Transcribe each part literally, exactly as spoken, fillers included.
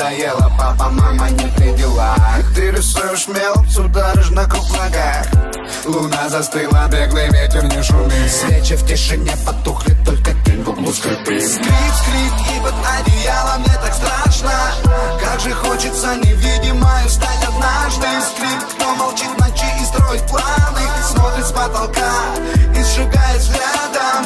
надоело, папа, мама, не при делах. Ты рисуешь мел, ударишь на круг в ногах. Луна застыла, беглый ветер не шумит. Свечи в тишине потухли, только тень в углу скрипит. Скрип, скрип, и под одеялом мне так страшно. Как же хочется невидимой стать однажды. Скрип, кто молчит в ночи и строит планы, смотрит с потолка и сжигает взглядом.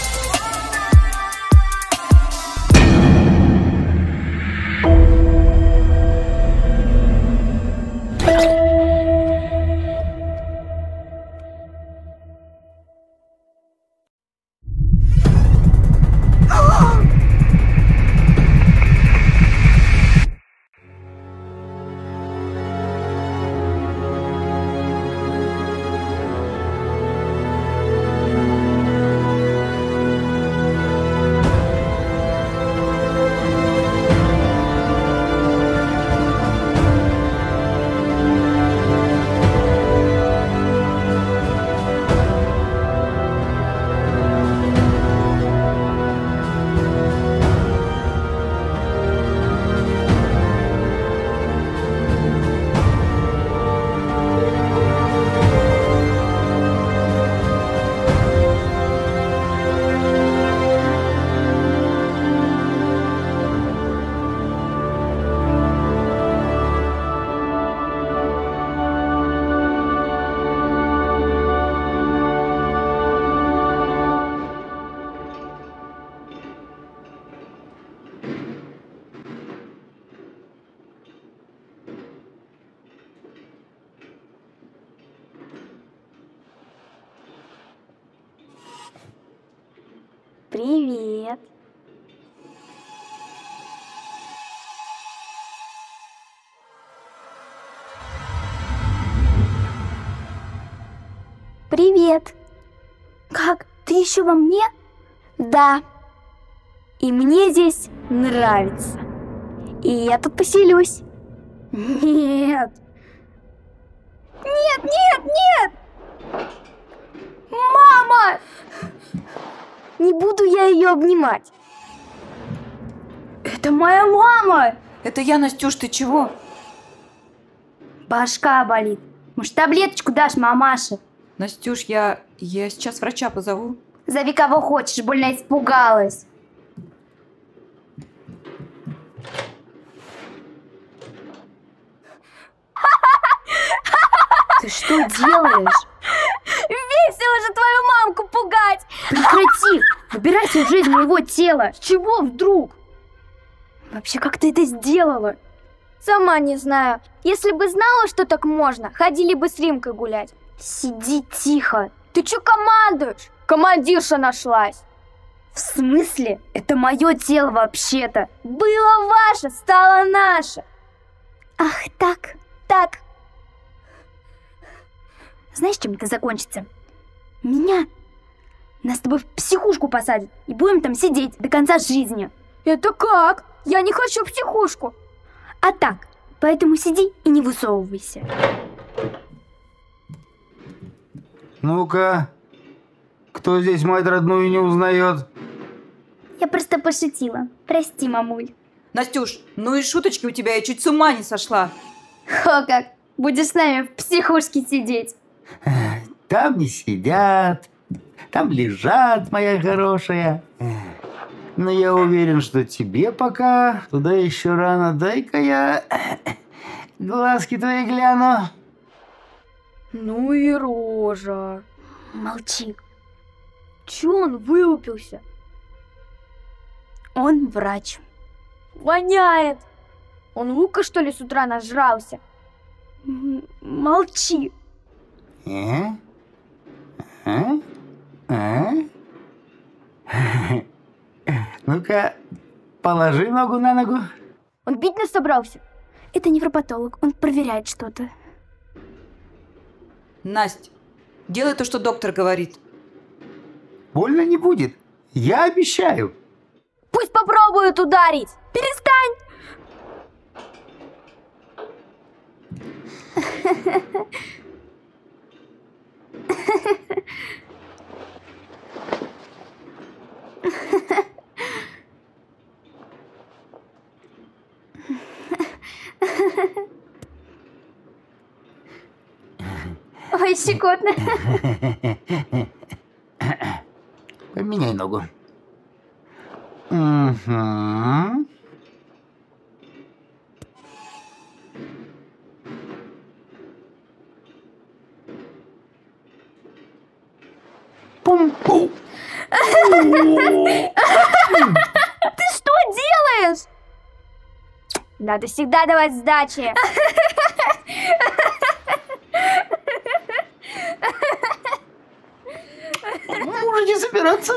Привет. Привет. Как? Ты еще во мне? Да. И мне здесь нравится. И я тут поселюсь. Нет. Нет, нет, нет. Мама! Не буду я ее обнимать. Это моя мама. Это я, Настюш, ты чего? Башка болит. Может, таблеточку дашь, мамаша? Настюш, я... я сейчас врача позову. Зови кого хочешь, больно испугалась. Ты что делаешь? Весело же твою мамку пугать! Прекрати! Выбирайся в жизнь моего тела! С чего вдруг? Вообще, как ты это сделала? Сама не знаю. Если бы знала, что так можно, ходили бы с Римкой гулять. Сиди тихо. Ты что командуешь? Командирша нашлась. В смысле? Это мое тело вообще-то. Было ваше, стало наше. Ах, так, так. Знаешь, чем это закончится? Меня нас с тобой в психушку посадят и будем там сидеть до конца жизни. Это как? Я не хочу в психушку. А так, поэтому сиди и не высовывайся. Ну-ка, кто здесь мать родную не узнает? Я просто пошутила. Прости, мамуль. Настюш, ну и шуточки у тебя, я чуть с ума не сошла. О как, будешь с нами в психушке сидеть. Там не сидят, там лежат, моя хорошая. Но я уверен, что тебе пока туда еще рано. Дай-ка я глазки твои гляну. Ну и рожа. Молчи. Чё он вылупился? Он врач. Воняет. Он лука, что ли, с утра нажрался? Молчи. А? А? А? Ну-ка, положи ногу на ногу. Он бить нас собрался? Это невропатолог, он проверяет что-то. Настя, делай то, что доктор говорит. Больно не будет, я обещаю. Пусть попробуют ударить. Перестань. Ой, щекотно. Поменяй ногу. Угу. Пум-пум. Ты что делаешь? Надо всегда давать сдачи. Можете собираться.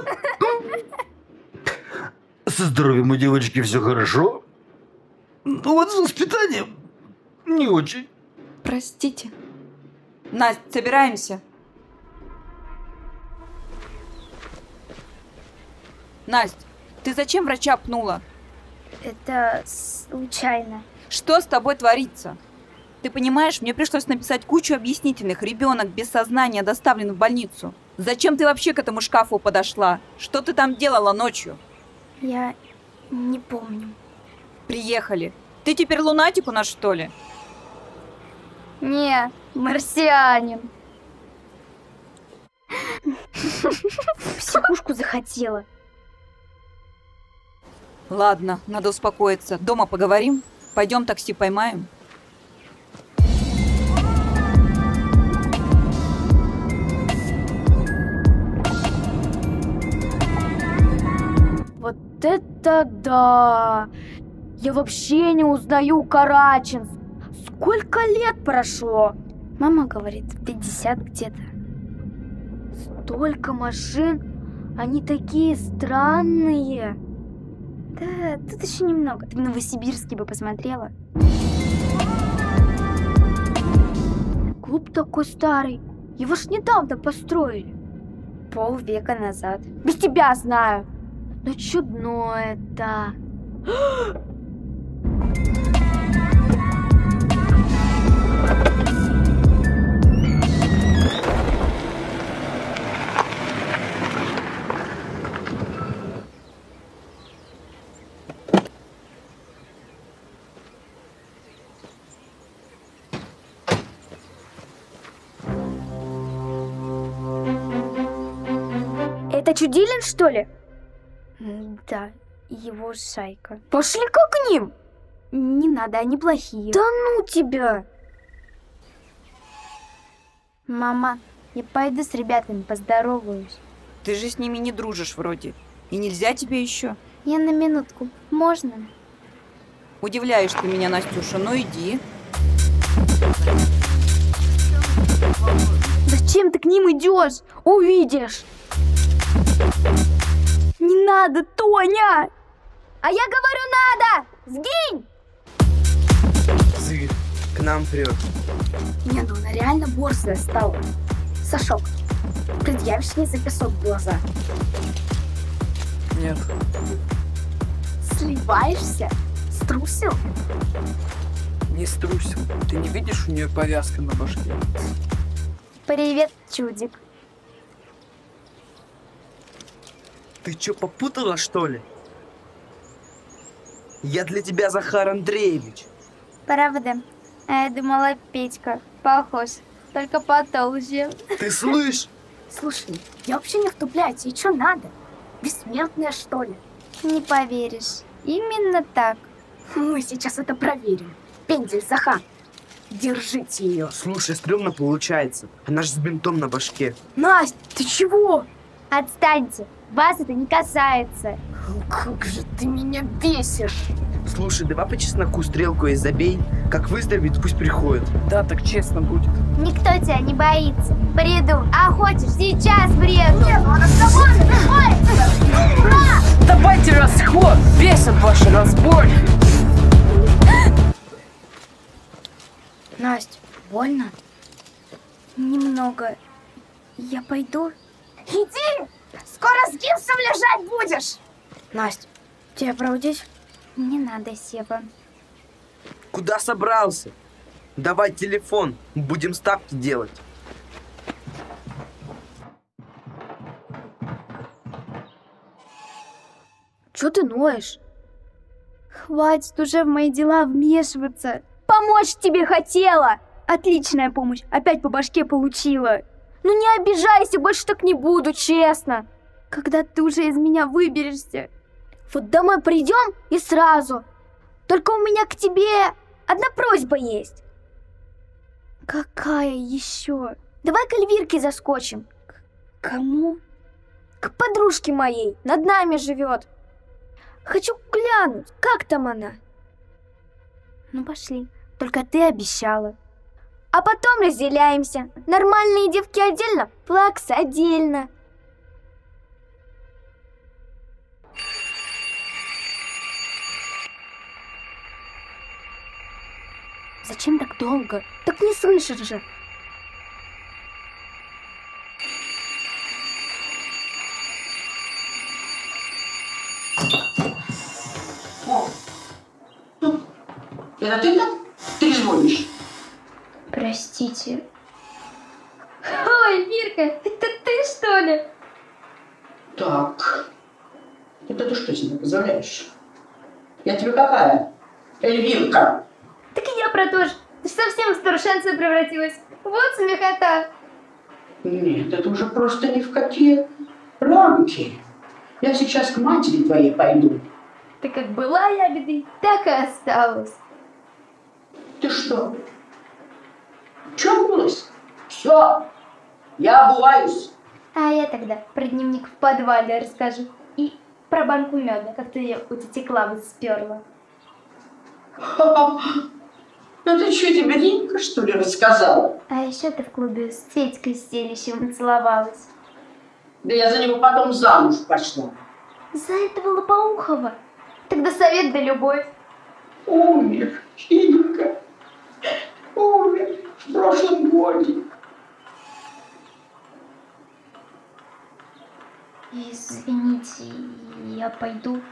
Со здоровьем у девочки все хорошо. Ну вот с воспитанием не очень. Простите. Настя, собираемся. Настя, ты зачем врача пнула? Это случайно. Что с тобой творится? Ты понимаешь, мне пришлось написать кучу объяснительных. Ребенок без сознания доставлен в больницу. Зачем ты вообще к этому шкафу подошла? Что ты там делала ночью? Я не помню. Приехали. Ты теперь лунатик у нас, что ли? Не, марсианин. Психушку захотела. Ладно, надо успокоиться. Дома поговорим? Пойдем такси поймаем. Вот это да! Я вообще не узнаю Караченск. Сколько лет прошло? Мама говорит, пятьдесят где-то. Столько машин, они такие странные. Да, тут еще немного. Ты в Новосибирске бы посмотрела. Клуб такой старый. Его ж недавно построили. Полвека назад. Без тебя знаю. Но чудно это. Это Чудилин, что ли? Да, его шайка. Пошли-ка к ним! Не надо, они плохие. Да ну тебя! Мама, я пойду с ребятами поздороваюсь. Ты же с ними не дружишь вроде. И нельзя тебе еще. Я на минутку. Можно? Удивляешь ты меня, Настюша. Ну иди. Зачем ты к ним идешь? Увидишь. Не надо, Тоня! А я говорю, надо! Сгинь! Зырь, к нам прет. Не, ну она реально борзая стала. Сашок, предъявишь ей за песок в глаза? Нет. Сливаешься? Струсил? Не струсил. Ты не видишь, у нее повязка на башке? Привет, чудик. Ты что, попутала, что ли? Я для тебя Захар Андреевич. Правда? А я думала, Петька. Похож. Только потолще. Ты слышь? Слушай, я вообще не втупляю. Тебе что надо? Бессмертная, что ли? Не поверишь. Именно так. Мы сейчас это проверим. Пендель, Захар. Держите ее. Слушай, стрёмно получается. Она же с бинтом на башке. Настя, ты чего? Отстаньте. Вас это не касается. Как же ты меня бесишь. Слушай, давай по чесноку стрелку и забей. Как выздоровеет, пусть приходит. Да, так честно будет. Никто тебя не боится. Приду. А хочешь, сейчас приеду. Нет, ну она с тобой. Ура! Давайте расход. Бесят ваши разборки. Настя, больно? Немного. Я пойду? Иди! Скоро с гипсом лежать будешь! Настя, тебя проводить? Не надо, Сева. Куда собрался? Давай телефон, будем ставки делать. Чё ты ноешь? Хватит уже в мои дела вмешиваться. Помочь тебе хотела, Отличная помощь. Опять по башке получила. Ну не обижайся, больше так не буду, честно. Когда ты уже из меня выберешься? Вот домой придем и сразу. Только у меня к тебе одна просьба есть. Какая еще? Давай к Эльвирке заскочим. К кому? К подружке моей, над нами живет. Хочу глянуть, как там она. Ну пошли, только ты обещала. А потом разделяемся. Нормальные девки отдельно, плаксы отдельно. Зачем так долго? Так не слышишь же. О, это ты там трезвонишь? Простите. Ой, Мирка, это ты что ли? Так, это ты что себе позволяешь? Я тебе какая? Эльвирка. Так и я про то же. Ты ж совсем в старушенцию превратилась. Вот смехота. Нет, это уже просто ни в какие рамки. Я сейчас к матери твоей пойду. Ты как была ягодой, так и осталась. Ты что? Чокнулась? Все, я обуваюсь. А я тогда про дневник в подвале расскажу. И про банку меда, как ты ее у тети Клавы сперла. Это что, тебе Ринка, что ли, рассказала? А еще ты в клубе с Федькой Стелищевым целовалась. Да я за него потом замуж пошла. За этого Лопоухова? Тогда совет да любовь. Умер, Ринка. Умер в прошлом году. Извините, я пойду.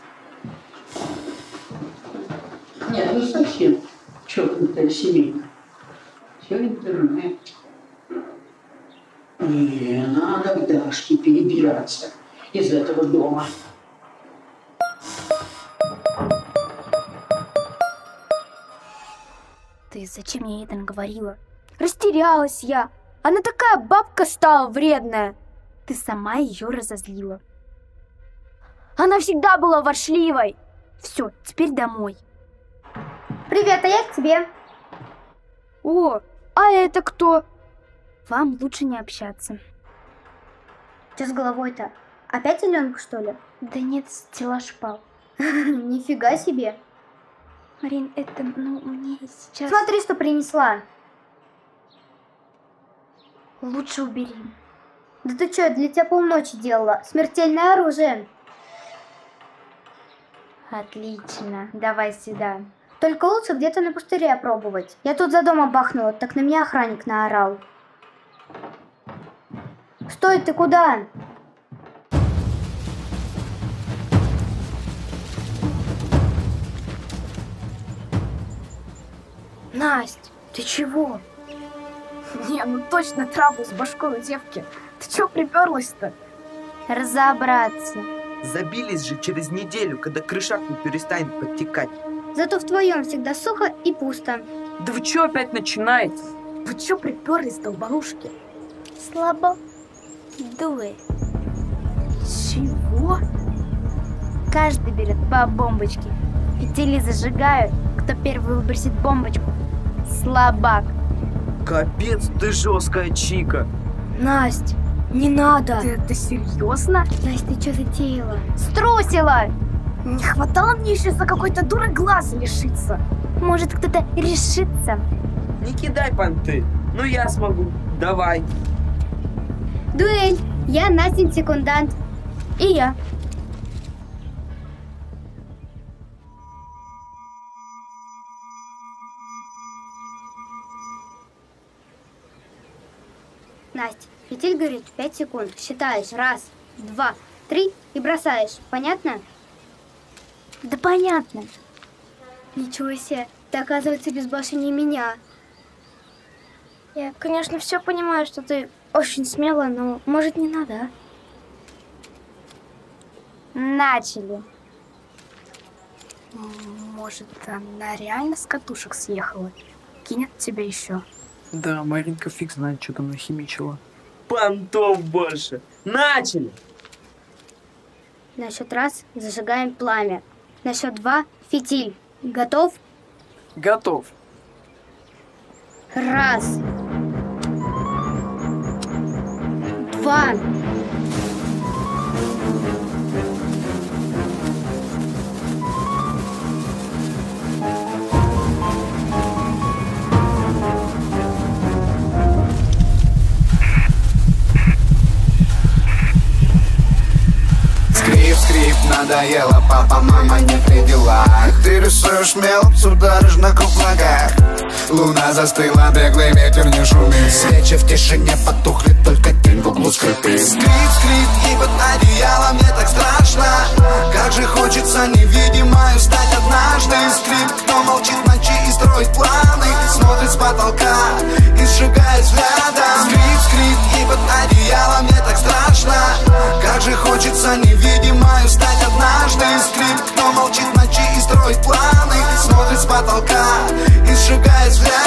Нет, ну совсем чокнутая семейка. Все интернет. Не, надо к Дашке перебираться из этого дома. Ты зачем мне это наговорила? Растерялась я. Она такая бабка стала вредная. Ты сама ее разозлила. Она всегда была воршливой. Все, теперь домой. Привет, а я к тебе. О, а это кто? Вам лучше не общаться. Что с головой-то? Опять Аленка, что ли? Да нет, стеллаж пал. Нифига себе. Марин, это, ну, мне сейчас... Смотри, что принесла. Лучше убери. Да ты что, для тебя полночи делала. Смертельное оружие. Отлично, давай сюда. Только лучше где-то на пустыре опробовать. Я тут за домом бахнула, так на меня охранник наорал. Стой, ты куда? Настя, ты чего? Не, ну точно траву с башкой у девки. Ты чё приперлась-то? Разобраться. Забились же через неделю, когда крышак не перестанет подтекать. Зато в твоем всегда сухо и пусто. Да вы чё опять начинаете? Вы чё приперлись, долбанушки? Слабо дует. Чего? Каждый берет по бомбочке. Фитили зажигают. Кто первый выбросит бомбочку. Слабак. Капец, ты жесткая чика. Настя, не надо. Ты это серьезно? Настя, ты что затеяла? Струсила! Не хватало мне еще за какой-то дурой глаза лишиться. Может, кто-то решится? Не кидай понты. Ну я смогу. Давай. Дуэль. Я Настин секундант. И я. Настя, фитиль горит пять секунд. Считаешь раз, два, три и бросаешь. Понятно? Да понятно. Ничего себе. Ты, оказывается, безбашеннее меня. Я, конечно, все понимаю, что ты очень смелая, но, может, не надо, а? Начали. Может, она реально с катушек съехала? кинет тебя еще. Да, Маринка фиг знает, что там нахимичила. Понтов больше. Начали! На счет раз зажигаем пламя. На счет два фитиль. Готов? Готов. Раз. Два. Скрип, надоело, папа, мама не при делах. Ты рисуешь мелочь, даришь на круглогах. Луна застыла, беглый ветер не шумит. Свечи в тишине потухли, только тень в углу скрипит. Скрип, скрип, и под одеялом мне так страшно. Как же хочется невидимою стать однажды. Скрип, кто молчит в ночи и строит планы. Смотрит с потолка и сжигает взглядом. Скрип, скрип, и под одеялом мне так страшно. Как же хочется невидимою стать однажды. Скрип, кто молчит в ночи и строит планы. Смотрит с потолка и сжигает взгляд.